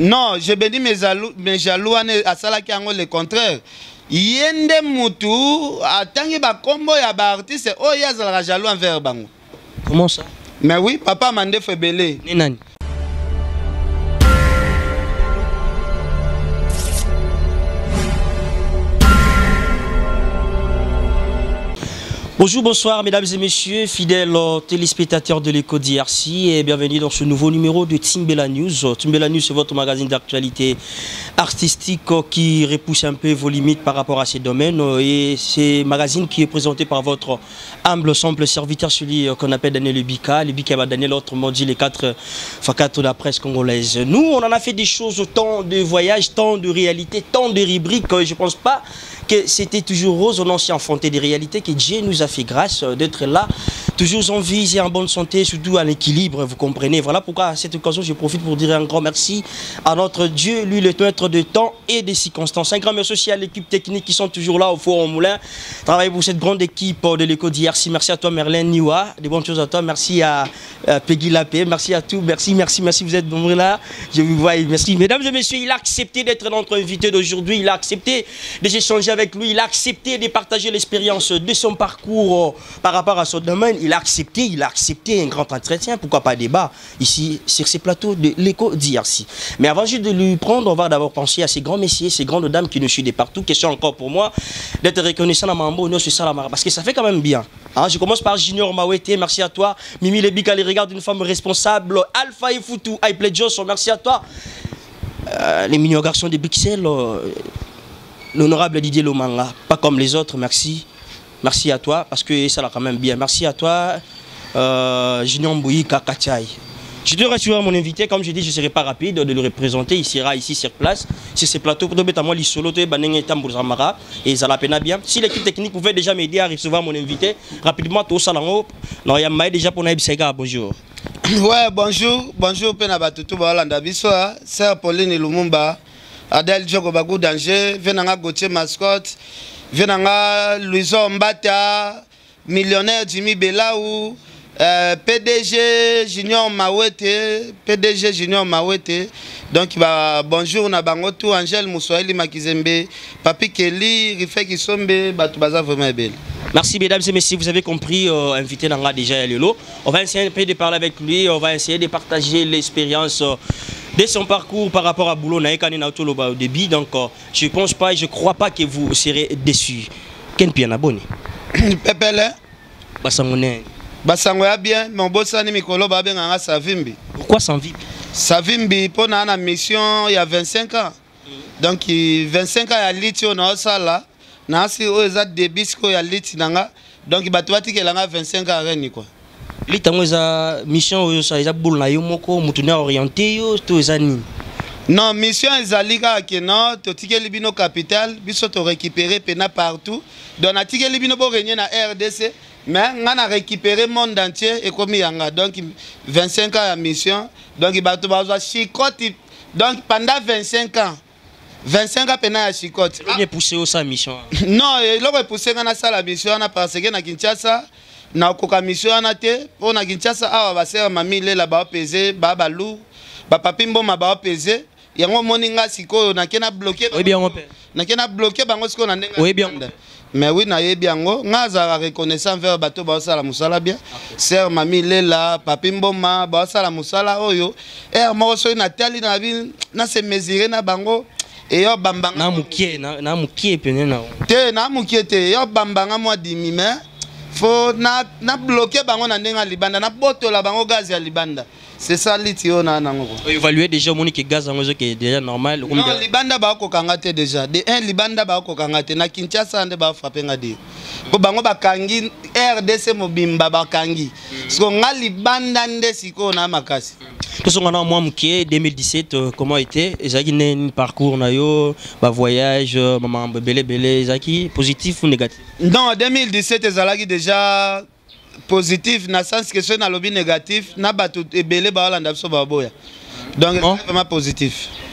Non, je bénis mes jaloux à Salaki le contraire. Yende mutu atangi ba combo ya ba artiste o yazala jaloux envers bango. Comment ça? Mais oui, papa mande fait belé. Nenani. Bonjour, bonsoir mesdames et messieurs, fidèles téléspectateurs de l'Écho d'IRC et bienvenue dans ce nouveau numéro de Timbela News. Timbela News, c'est votre magazine d'actualité artistique qui repousse un peu vos limites par rapport à ces domaines et c'est un magazine qui est présenté par votre humble, simple serviteur, celui qu'on appelle Daniel Lebika. Lebika va Daniel, autrement dit les 4 facateurs de la presse congolaise. Nous, on en a fait des choses, tant de voyages, tant de réalités, tant de rubriques, je ne pense pas que c'était toujours rose, on s'est enfanté des réalités, que Dieu nous a fait grâce d'être là, toujours en vie et en bonne santé, surtout à l'équilibre, vous comprenez. Voilà pourquoi à cette occasion, je profite pour dire un grand merci à notre Dieu, lui le maître de temps et des circonstances. Un grand merci aussi à l'équipe technique qui sont toujours là au four au moulin, travaillez pour cette grande équipe de l'Écho d'IRC. Merci à toi Merlin Niwa, des bonnes choses à toi, merci à Peggy Lapé, merci à tous, merci, vous êtes nombreux là, je vous vois, merci. Mesdames et messieurs, il a accepté d'être notre invité d'aujourd'hui, il a accepté d'échanger avec lui, il a accepté de partager l'expérience de son parcours par rapport à son domaine, il a accepté un grand entretien, pourquoi pas débat ici sur ces plateaux de l'Écho d'IRC. Mais avant juste de lui prendre, on va d'abord penser à ces grands messieurs, ces grandes dames qui nous suivent de partout. Question encore pour moi d'être reconnaissant à Mambo, non, c'est ça la marque, parce que ça fait quand même bien. Hein, je commence par Junior Mawete, merci à toi. Mimi Lebika, les regards d'une femme responsable. Alpha Ifutu, I Play Johnson, merci à toi. Les mignons garçons de Bixel, l'honorable Didier Lomanga, pas comme les autres, merci. Merci à toi, parce que ça l'a quand même bien. Merci à toi, Junior Mbouyi Kakachai. Je te rassure mon invité, comme je dis, je ne serai pas rapide de le représenter. Il sera ici sur place, sur ces plateaux. Pour mettre à moi, l'Isolo, et ça la peine bien. Si l'équipe technique pouvait déjà m'aider à recevoir mon invité, rapidement, tout ça là-haut. Non, il y a déjà pour Naïbsega, bonjour. Ouais, bonjour, Penabatutu, Balanda Bissoa, Sœur Pauline Lumumba, Adèle Djogobagou Danger, Venanga Gauthier Mascotte, Venanga Louison Mbata, millionnaire Jimmy Belaou. PDG Junior Mawete, donc bonjour na bango tout Angèle Moussoeli Makizembe, Papi Kelly, Rifé Kisombe, Batubaza vraiment belle. Merci mesdames et messieurs, vous avez compris, invité Nanga déjà Lelo. On va essayer un peu de parler avec lui, on va essayer de partager l'expérience de son parcours par rapport à Boulot Naïkani Nautoloba au début. Donc je pense pas et je crois pas que vous serez déçus. Ken Piana Boni. Pepele. Basangone. Basango ya bien, mon boss ani mikolo ba benga Savimbi. Pourquoi Savimbi? Savimbi pour na mission il y a 25 ans. Donc 25 ans ya liti on a sala. Na si oza debisco ya liti nanga. Donc batwati ke langa 25 ans reni quoi. Litango za mission oyo sa eza boule na yo moko mutuna orienté yo to eza ni. Non, mission ezalika ke non, to tikeli bino capital, biso to récupérer pena partout. Donc na tikeli bino bo régner na RDC. Mais on a récupéré le monde entier et comme yanga. Donc 25 ans de mission. Donc il va chicote. Donc pendant 25 ans pendant la chicote. Il est poussé au sa mission. Non, il est poussé dans la mission parce que na Kinshasa na koka mission na te pour na Kinshasa awa ba ser mami lela ba peser ba balu ba papimbo ma ba peser. Yango moninga siko na kena bloquer. Oui bien mon père. Na kena bloquer bango siko na ndenga. Oui bien. Mais oui, na yebiango, ngaza reconnaissant vers bateau ba la musala bien. Sœur mami lela, papi mboma ba la musala oyo. Mo so na tali na bi na se mesurer na bango et yo bambanga. Na mukie pene na. Te na mukie te yo bambanga moi dimi mais faut na bloquer bango na ndenga libanda na botola bango gaz ya libanda. C'est ça l'itio na nango. Évaluer déjà monique gaz en qui est déjà normal. Non, libanda ba ko kangate déjà. De un libanda ba ko kangate na Kinshasa ande ba frapper ngadi. Ko bango ba kangi RDC mobimba ba kangi. Parce nga libanda nde siko na makasi. Tout ce qu'on a moi mouké 2017 comment était ezaki un parcours na yo ba voyage maman belé ezaki positif ou négatif? Non, 2017 ezalaki déjà positif na sens que c'est na lobby négatif na batu ebele ba landa so ba boya. Donc vraiment positif.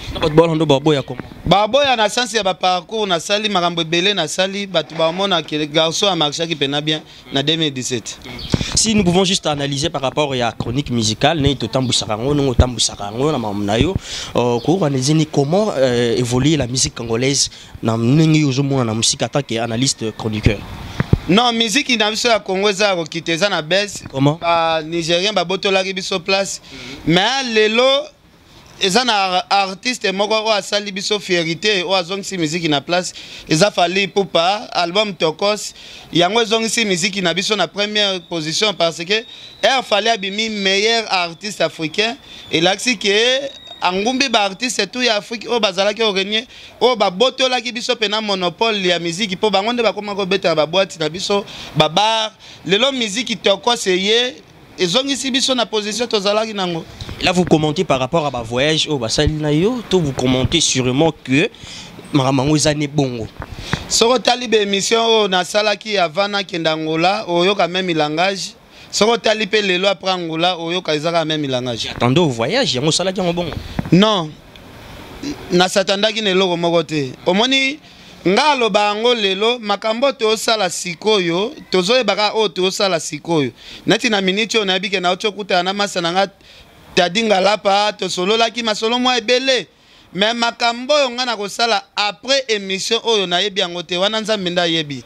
Baboya na sens ya ba parcours na sali makambo belé na sali batu ba mona que le garçon a marché qui pena bien na 2017. Si nous pouvons juste analyser par rapport à la chronique musicale, né totambu sarango no tambu sarango na mamnayo ko analyser comment évoluer la musique congolaise na ndenge yozomona na musique attaque et analyste chroniqueur. Non, musique ina biso ya Congo za ko kiteza na baisse. Comment? Nigérien ba botola ki biso place. Mais lelo eza na artiste moko o asali biso fierté o azongisi musique na place eza fali Ipupa album Tokos yango ezongisi musique na biso na première position parce que er fallait abimi meilleur artiste africain et l'axi que angumbi ba artiste tout ya Afrique o bazala ki orenie o ba botola ki biso pena monopole ya musique po bango nde bakoma ko beta ba boîte na biso ba bar lelo musique Tokos eye ezongisi biso na position tozalaki nango. Là, vous commentez par rapport à ma voyage au Basalinayo, vous commentez sûrement que Maramango Zane Bongo. Soro talibe émission na salaki avana kendangola oyo ka même langage. Soro talipe lelo après Angola oyo ka izaka même langage. Attendez au voyage, yango salaki en bongo. Non. Na satandaki ne loko moko te. Omoni ngalo bango lelo makambo to sala sikoyo tozoye baka o to sala sikoyo. Nati na minute on abike na ochokuta na masana nga tadinga lapa to solo la ki masolo mo ebele mais makambo yonga na kosala après émission oyo na yebi angote wana nzambe nda yebi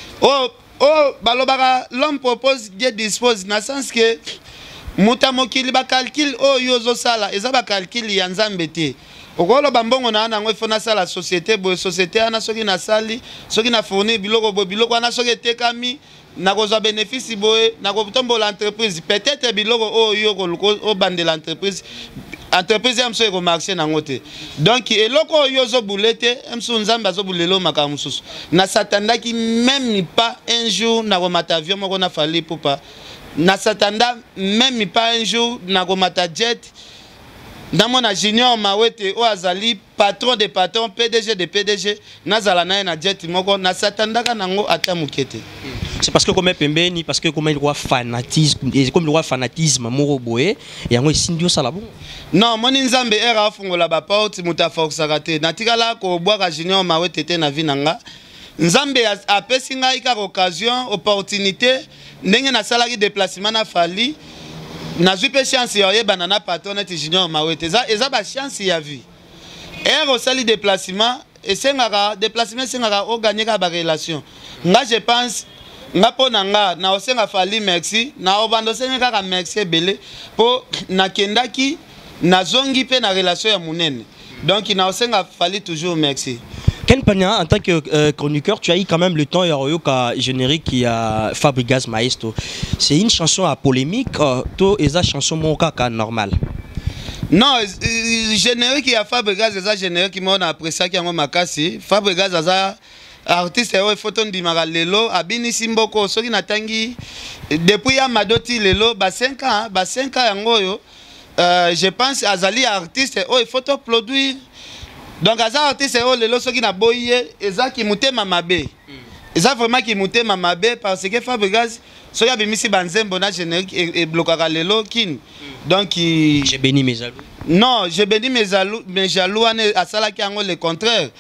balobaka l'homme propose Dieu dispose na sens que muta mokili ba calcul oyo zo sala eza ba calcul ya nzambe te okolo bambongo na nango ifona sala société bo société ana soki na sali soki na fournir biloko bo biloko ana soki tekami na kozwa bénéfice boye na kotombo l'entreprise peut-être biloko oyo ko bande l'entreprise entreprise amso eko marché na ngote donc eloko oyo zo boulete amso nzamba zo boulelo makamu susu na satanda ki même pas un jour na komata avion moko na fali Ipupa na satanda même pas un jour na komata jet Namona Junior Mawete o azali patron de patron PDG de PDG nazala na na jet moko na satandaka nango ata mukete. C'est parce que comme pembeni parce que comme il roi fanatisme et comme le roi fanatisme moro boye et yango sindio sala bon. Non moni nzambe era afungola ba porte muta forksaka te natikala ko bwaka Junior Mawete te na vinanga nzambe apesi ngai ka occasion opportunité ndenge na salaki déplacement na fali na zupe chance ya ye banana patron et Junior Mawete eza ba chance ya vie ero sali déplacement et sengaka déplacement sengaka o gagner ka ba relation nga je pense nga pona nga na osenga fali merci na obando senga ka merci belé po na kendaki na zongi pe na relation ya munene donc na osenga fali toujours merci. Ken Panya, en tant que chroniqueur, tu as eu quand même le temps, il y a un générique qui a Fabregas Maestro. C'est une chanson à polémique, toi, et ça chanson mon cas normal. Non, générique qui a Fabregas, c'est ça générique qui m'a apprécié qui a mon makasi. Fabregas, c'est ça artiste et photo di magalelo, abini simboko, so qui natangi depuis Amadoti lelo, ba 5 ans yangoyo. Je pense azali artiste et photo produire. Donc aza artiste o lelo soki na boye eza ki mutema mabe. Eza vraiment ki mutema mabe parce que Fabregas soki abimisi banzembo na générique et blokaka lelo kin. Donc j'ai béni mes jaloux. Non, j'ai béni mes jaloux ane asala ki ango le contraire.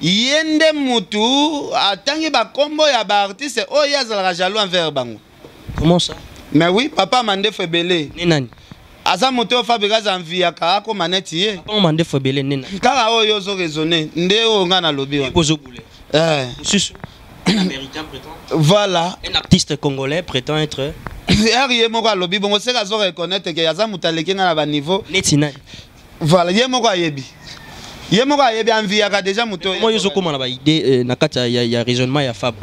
Yende mutu atangi ba kombo ya ba artiste o yazala jaloux envers bango. Comment ça? Mais oui, papa mande febele. Nenani. Aza moto Fabregas envia ka ko maneti ye. Papa mande febele nena. Kaka oyo zo raisonner nde o nga na lobi wa. Pozo boule. Susu. Un américain prétend. Voilà. Un artiste congolais prétend être. Yé moko a lobi bongo seka zo reconnaître que yaza mutaleki nga na ba niveau. Netina. Voilà, yé moko ayebi. Yé moko ayebi envia ka déjà moto. Moi yo comment na ba idée na kata ya raisonnement ya Fab.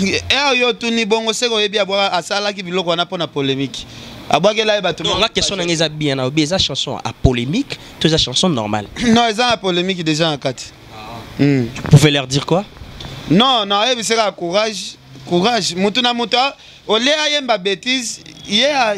Yo tuni bongo seka oyebi abwa asala ki biloko na pona polémique. Non, la question est bien, la chanson à polémique, toutes les chansons normales. Non, ils ont la polémique déjà en 4. Tu pouvais leur dire quoi? Non, non, c'est la courage. Courage. Moutuna mouta, au lieu de bêtise, il a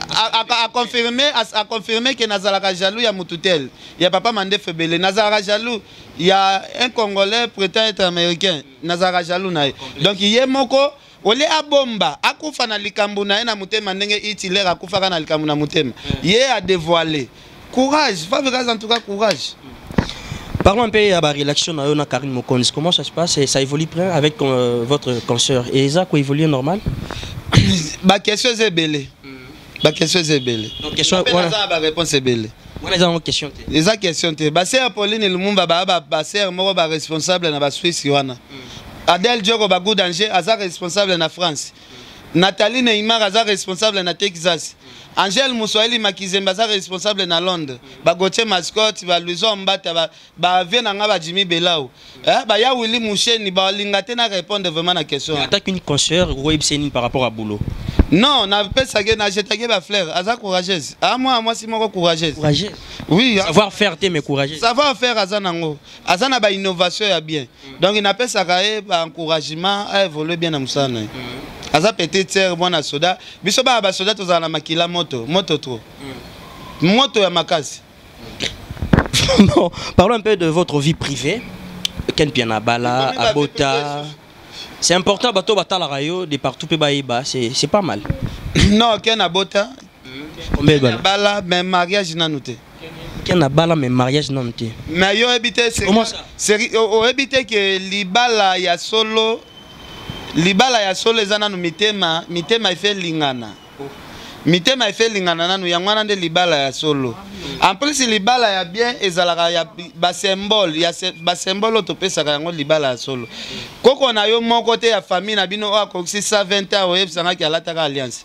confirmé que Nazaraka jaloux, il y a Moutoutel. Il y a papa Mandé Febele. Nazaraka jaloux, il y a un Congolais prétend être américain. Nazaraka jaloux. Donc il y a Moko. Ole abomba akufa na likambu na ena mutema ndenge itile akufa na likambu na mutema ye a dévoilé courage Fabregas en tout cas courage. Parlons un peu de la relation avec Karine Mokonzi. Comment ça se passe? Ça évolue près avec votre consoeur. Et ça, quoi évolue normal? La question est belle. La question est belle. Donc, question, la réponse est belle. Voilà les questions. Les questions. Sœur Pauline Lumumba, sœur moro responsable na Suisse wana. Adèle Diogo Bagou Danger, aza responsable na France. Nathalie Neymar, aza responsable na Texas. Angèle Moussoeli Makizemba, aza responsable na Londres. Bagotier Mascotte, Luiso Mbata, vient na Jimmy Belao. Ya Willy Moucheni, lingate na répondre vraiment à la question. Attaque une consoeur par rapport à boulot. Non, on a pas ça que j'ai tagué ma fleur, aza courageuse. Moi c'est moi courageuse. Courageuse. Oui, savoir faire mais courageuse. Savoir faire azanango. Azana ba innovation ya bien. Donc il n'appelle ça ba encouragement à évoluer bien na musana. Aza petite sœur mwana soda, biso ba soda tozala makila moto trop. Moto ya makasi. Bon, parlons un peu de votre vie privée. Ken Pianabala, Abota. C'est important, bateau batala rayo de partout c'est pas mal. Non, Ken Abota. Combien de bala mais mariage nanouté. Ken Abala mais mariage nanouté. Mais yo habité c'est comment ça? C'est au habité que libala ya solo ezana no mitema fait lingana. Mitema fait lingana nanu yangwana nde libala ya solo. En plus libala ya bien ezalaka ya ba symbole to pesa yango libala ya solo. Koko na yo mon côté ya famille na bino ko 620 ans oyebsanga ki alataka alliance.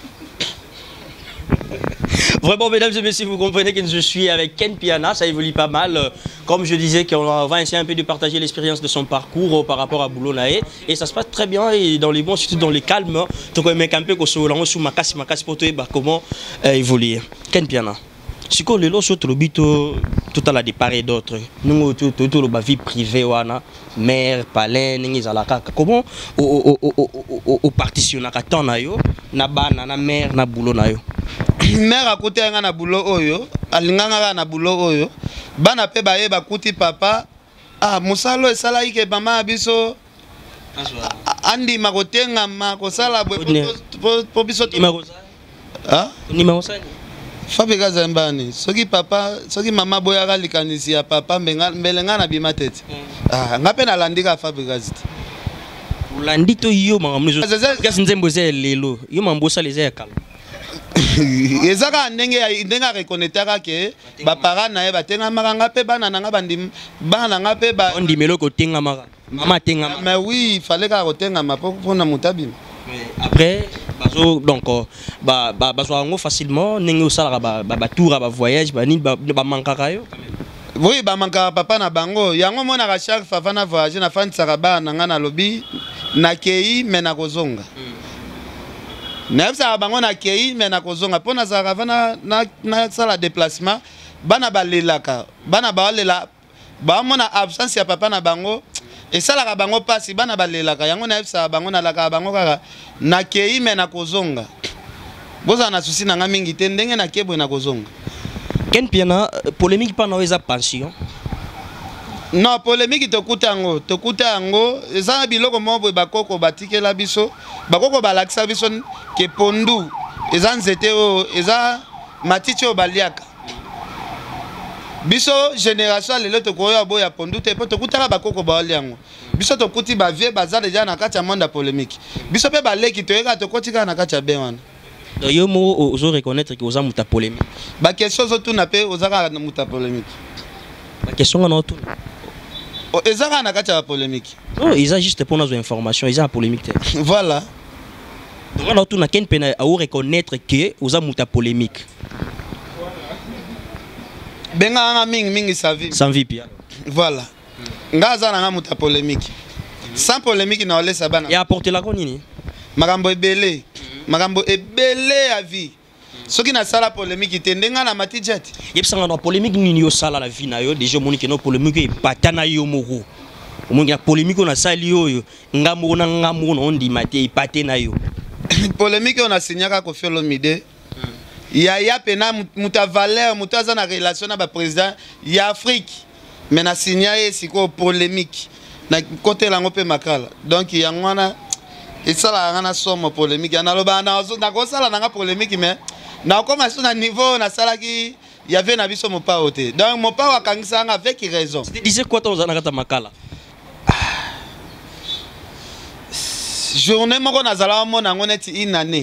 Vraiment, mesdames et messieurs, vous comprenez que je suis avec Ken Piana, ça évolue pas mal. Comme je disais, qu'on va essayer un peu de partager l'expérience de son parcours par rapport à Boulonae. Et ça se passe très bien, et dans les bons, surtout dans les calmes. Donc, on met un peu sous Makasi pour comment évoluer. Ken Piana. Si on le sur le but, tout à la départ et d'autres. Nous, tout la vie privée, mère, palais, comment au partitionnaire na bana na mère na boulot na yo. Mère a côté na boulot oyo, alinganga na boulot oyo. Bana pe ba yeba kuti papa, musalo esala ike mama biso. Andi makotenga makosala po biso to. Numéro 5. Fabega Zambani, soki papa, soki mama boyaka likanisi ya papa mbelenga na bima tete. Ngape na landika Fabega ziti. Landito yo mangamuzo. Kasi nzembo ze lelo, yo mambosa les ekala. Ezaka ndenge reconnaître que ba parents na ye batenga makanga pe bana nanga bandim bana nga pe ba ondimelo ko tenga maka. Mama tenga. Mais oui, il fallait ka tenga mapo pour na mutabim. Après donc bazo facilement nengo sala ba tour ba voyage ba nini ba mankaka yo. Oui, ba mankaka papa na bango yango mona ka chaque fois na voyage na fan saraba na ngana lobi na kei mena kozonga. Nefsa bango na kei mena kozonga pona sarava na sala déplacement bana balelaka bana balela ba mona absence ya papa na bango. Et ça la bango pasi bana balelaka yango na efsa bango na laka bango kaka na kei me na kozonga boza na susi na nga mingi te ndenge na kebwe na kozonga. Ken Piana polémique pa na weza pension. Non polémique tokuta yango eza biloko mo bakoko batikela biso bakoko balakisa biso ke pondu eza nzete o eza matiti o baliaka. Biso génération lelo to koya boya pondu te po to kutaka bakoko ba oliango biso to kuti ba vie baza déjà na kati ya monde polémique biso pe ba leki to eka to kotika na kati ya benwana. Donc yo mo ozo reconnaître que oza muta polémique ba question zo tu na pe ozaka na muta polémique ba question na tu ezaka na kati ya polémique non ils juste pour nos informations ils ont polémique te. Voilà donc on a tout na Ken Piana à reconnaître que oza muta polémique. Benga mingi sans vie pia. Voilà. Ngaza na muta polémique. Sans polémique na ole sabana. Et apporter la konini. Makambo ebele. Makambo ebele à vie. Soki na sala polémique tendenga na matijet. Yebsanga na polémique nini yo sala la vie na yo déjà moni que no polémique e patana yo moko. Omongi polémique na sali yo ngambo na ondi mate e patena yo. Polémique on a signaka ko faire l'omide. Ya pena muta valeur mutaza na relation na ba président ya Afrique mais na signaler siko polémique na côté lango pe makala donc yangwana esala ngana somo polémique na loba na ko sala na polémique mais na koma sur na niveau na sala ki y avait na biso mopa ote. Donc mopa wakangisa avec raison. Tu disais quoi ton zanakata makala? Journée moko nazala mona ngoneti une année.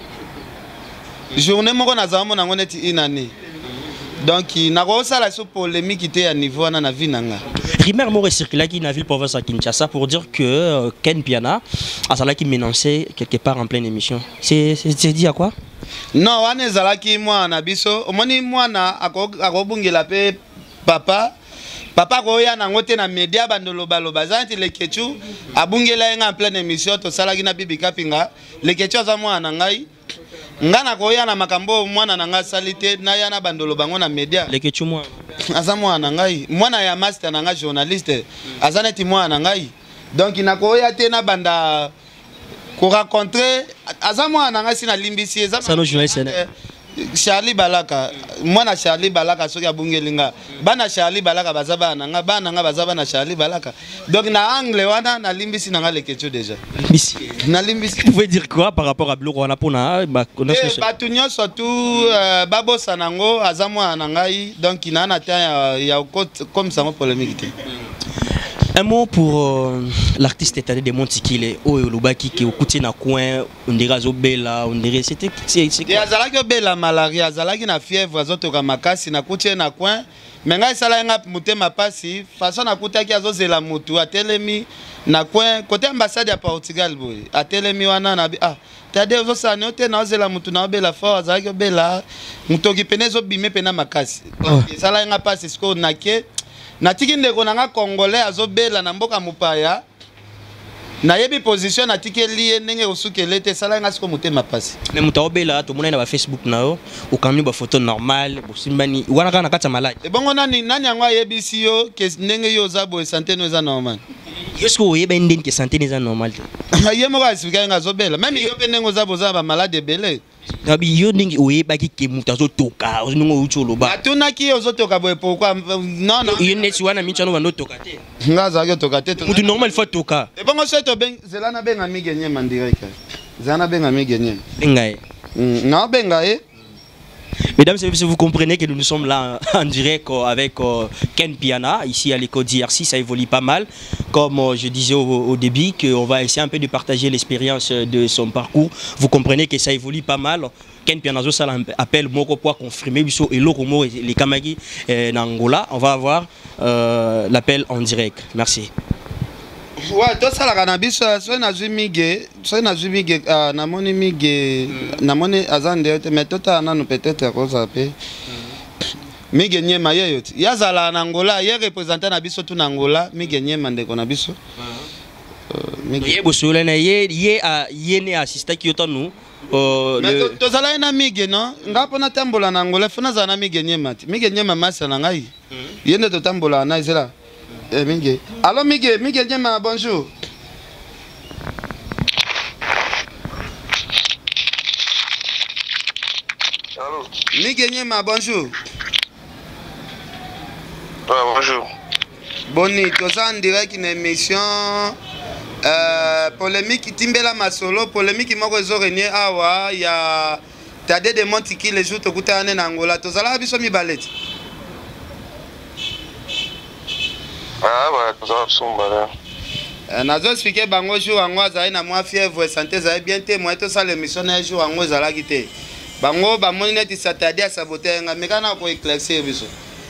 Journée moko nazala mona ngoneti une année. Donc nako sala so polémique était à niveau na vie nanga. Rumeur mo recirculé qui na ville province à Kinshasa pour dire que Ken Piana a sala qui menaçait quelque part en pleine émission. C'est dit à quoi? Non, wana ezalaki mwana biso, omoni mwana akobungela pe papa. Papa koya nango te na media bandolo baloba zanti lekechu abungela nga en pleine émission to salaki na bibi kapinga lekechu aza mwana ngai ngana koya na makambo mwana nanga salite na yana bandolo bango na media lekechu mwana aza mwana ngai mwana ya master nanga journaliste aza neti mwana ngai donc inakoya te na banda ko rencontrer aza mwana nanga sina limbisi eza no journaliste Charlie Balaka, moi na Charlie Balaka soki abungelinga bana Charlie Balaka bazaba nanga bana nga bazaba na Charlie Balaka donc na angle wana na limbisi nanga lekecho déjà limbisi na limbisi. Vous pouvez dire quoi par rapport à Blue wana pona ba connaissance batunyo surtout babosa nango azamwa nangai donc ina na ta ya comme ça mo polémique. Un mot pour l'artiste étalé de Montikile, Oyolubaki qui au côté na coin, on dirait Zobela, on dirait c'était quoi? Azalaki Bela malaria, azalaki na fièvre azotoka makasi na côté na coin, mais ngai sala nga mutema pasi, façon na kutaki azozela mutu atelemi na coin côté ambassade ya Portugal boy. Atelemi wana na tade ozosana ote na ozela mutu na Bela fort azalaki Bela, mutoki penezo bime pena makasi. Sala nga pasi sko nake natiki ndeko nanga congolais azobela na mboka mupaya na yebi position natiki lié ndenge osukele te sala nga siko mutema pasi mais mutaobela to mona na Facebook nao ukamni ba photo normal bosimbani wana kana kata malaki e bongo nani yango yebisi yo ke ndenge yo za bo santé no za normal yesko oyeba ndenge ke santé neza normal te yemo ka sika nga azobela même yo pe ndenge za bo za ba malade belé Nabi yo ndingi oyebaki ke mutu azotoka ozingo ucholoba atunaki ozotoka boye pourquoi non yo neti wana michano bandotoka te ngaza yo toka te mutu normal faut toka e bongo seto ben zelana benga migenye mandireka zana benga migenye bengae non bengae. Mesdames et messieurs, vous comprenez que nous sommes là en direct avec Ken Piana, ici à l'école d'IRC, ça évolue pas mal. Comme je disais au début, qu'on va essayer un peu de partager l'expérience de son parcours. Vous comprenez que ça évolue pas mal. Ken Piana, ça appelle Moko pour confirmer, et l'Oromo et les Kamagi en Angola. On va avoir l'appel en direct. Merci. Ouais, tout ça la cannabis, soit na zumige, namoni mige, namoni azande, mais tout ça na nous peut-être cause après. Mige nyema yeyot. Yazala na Angola, ye représentant na biso tout na Angola, mige nyema ndeko na biso. Ye bosola na ye ne assista ki yoto nous. Mais tozala na mige non, ngapo na tambola na Angola, fona za na mige nyema. Mige nyema masa na ngai. Ye ne to tambola na izela. Miguel. Allô Miguel, Miguel Nyema, bonjour. Allô. Miguel Nyema, bonjour. Ouais, bonjour. Boni, tout ça en direct une émission polémique Timbela Masolo, polémique moko ezorenie awa ya Tade de Montikile les jours tokuta na Angola. Tout ça là biso mi baleti. Ah ouais, ça va sombre. Nazo expliquer bango jour ango azai na moi fièvre santé za bien te moi to ça l'émission na jour ango zala kité. Bango ba moni net Saturday saboter nga mekana ko éclaircir biso.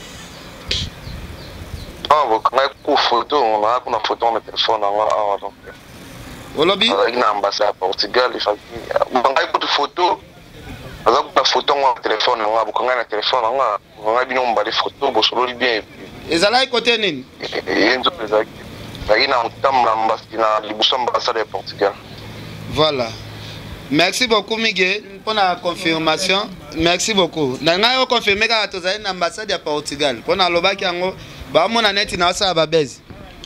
Ah bon, quand on photo, on a une photo dans le téléphone là donc. Olobi? Avec une ambassade à Portugal, il faut on a une photo. Avec une photo dans le téléphone, on a beaucoup de téléphone là, on a bien on va les photos, bon sur le bien. Ezala côté nini? Voilà. Merci beaucoup Miguel pour la confirmation. Merci beaucoup. Nanga yo confirmer ka tozali na ambassade ya Portugal. Pour na lobaki yango ba mona net na sa ba base.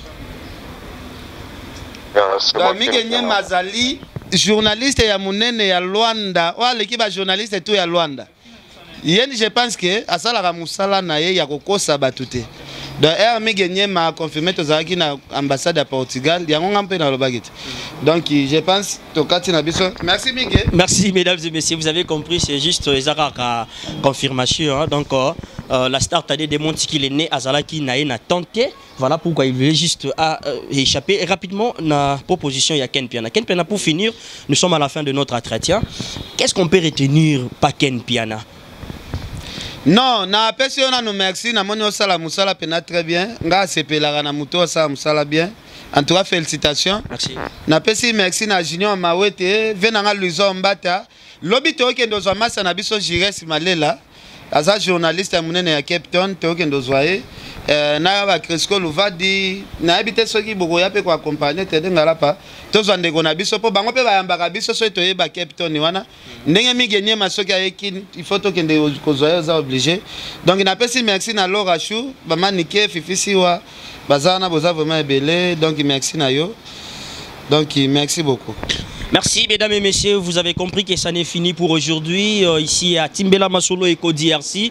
Miguel Nyema azali journaliste ya munene ya Luanda. Wale ki ba journaliste tout ya Luanda. Yeni je pense que asala ka musala na ye ya kokosa batute. donc RMI gagné m'a confirmé que Zaki na ambassade à Portugal yango ngampe na lobagit donc je pense tokati na biso merci mingi. Merci mesdames et messieurs, vous avez compris, c'est juste Ezara confirmation hein? Donc la star Tadé démontre qu'il est né à Zalaki na tenté. Voilà pourquoi il voulait juste échapper. Et rapidement, la proposition, il y a Ken Piana. Ken Piana, pour finir, nous sommes à la fin de notre entretien. Qu'est-ce qu'on peut retenir par Ken Piana? Non, na pesi on a nous merci, na moni osala musala pena très bien. Nga sepelaka na muto osala musala bien. En tout cas, félicitations. Merci. Na pesi merci na Junior Mawete, venanga Luizo Mbata. Lobi to kendo zo masa na biso Jires Malela. Aza journaliste à Mounene à Cape Town, to kendo zoaye. Na ba Cresco Luvadi, na habite soki boko ya pe ko accompagner tede ngala pa. To zo ndeko na biso po bango pe ba yamba biso so to yeba Cape Town wana. Ndenge mi gagner masoki ayeki, il faut to kende ko zoaye za obligé. Donc na pesi merci na Laura Chou, ba manike Fifisi wa bazana boza vraiment belé, donc merci na yo. Donc merci beaucoup. Merci mesdames et messieurs, vous avez compris que ça n'est fini pour aujourd'hui ici à Timbela Masolo et DRC.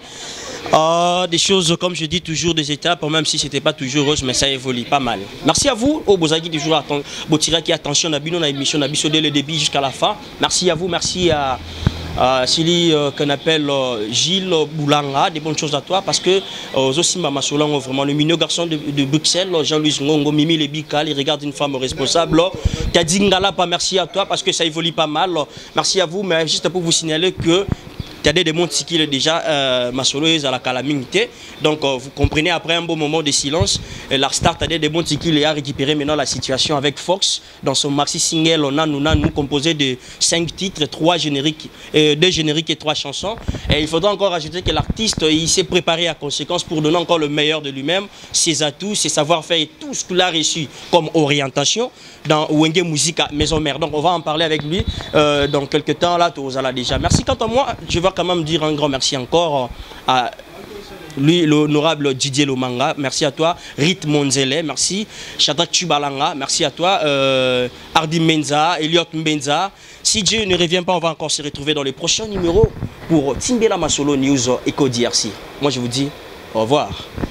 Des choses comme je dis toujours des étapes, même si c'était pas toujours rose, mais ça évolue pas mal. Merci à vous, au Bozagi toujours qui attention à Bino, à l'émission dès le début jusqu'à la fin. Merci à vous, merci à celui qu'on appelle Gilles Boulanga, des bonnes choses à toi parce que Zosimba Masolang, vraiment le mignon garçon de Bruxelles, Jean-Louis Ngongo, Mimi Lebical, il regarde une femme responsable. Tadingala, pas merci à toi parce que ça évolue pas mal. Merci à vous, mais juste pour vous signaler que Tadé démontre qu'il est déjà Masolo à la calamité. Donc vous comprenez, après un bon moment de silence, la star Tadé démontre qu'il a récupéré maintenant la situation avec Fox. Dans son maxi single, on a nous composé de 5 titres, 2 génériques et 3 chansons. Et il faudra encore ajouter que l'artiste il s'est préparé à conséquence pour donner encore le meilleur de lui-même, ses atouts, ses savoir-faire et tout ce qu'il a reçu comme orientation dans Wenge Musique à Maison Mère. Donc on va en parler avec lui dans quelques temps là, tout ça déjà. Merci quant à moi, je vais quand même dire un grand merci encore à lui, l'honorable Didier Lomanga, merci à toi. Rit Monzele, merci. Shadrach Chubalanga, merci à toi. Hardy Menza, Elliot Mbenza. Si Dieu ne revient pas, on va encore se retrouver dans les prochains numéros pour Timbela Masolo News Eco DRC. Moi je vous dis au revoir.